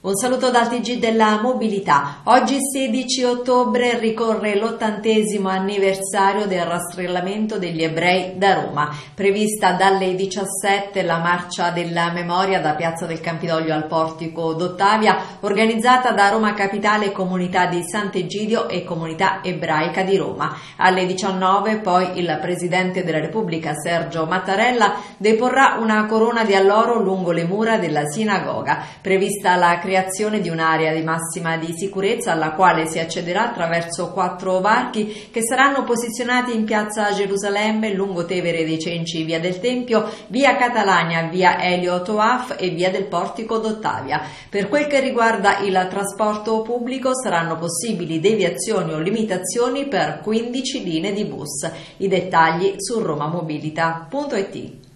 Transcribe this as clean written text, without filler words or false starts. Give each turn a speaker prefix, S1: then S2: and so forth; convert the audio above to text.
S1: Un saluto dal TG della Mobilità. Oggi 16 ottobre ricorre l'80° anniversario del rastrellamento degli ebrei da Roma. Prevista dalle 17 la marcia della memoria da Piazza del Campidoglio al Portico d'Ottavia, organizzata da Roma Capitale, Comunità di Sant'Egidio e Comunità Ebraica di Roma. Alle 19 poi il Presidente della Repubblica Sergio Mattarella deporrà una corona di alloro lungo le mura della sinagoga. Prevista la creazione di un'area di massima di sicurezza alla quale si accederà attraverso 4 varchi che saranno posizionati in piazza Gerusalemme, lungo Tevere dei Cenci, via del Tempio, via Catalania, via Elio Toaf e via del Portico d'Ottavia. Per quel che riguarda il trasporto pubblico saranno possibili deviazioni o limitazioni per 15 linee di bus. I dettagli su romamobilita.it.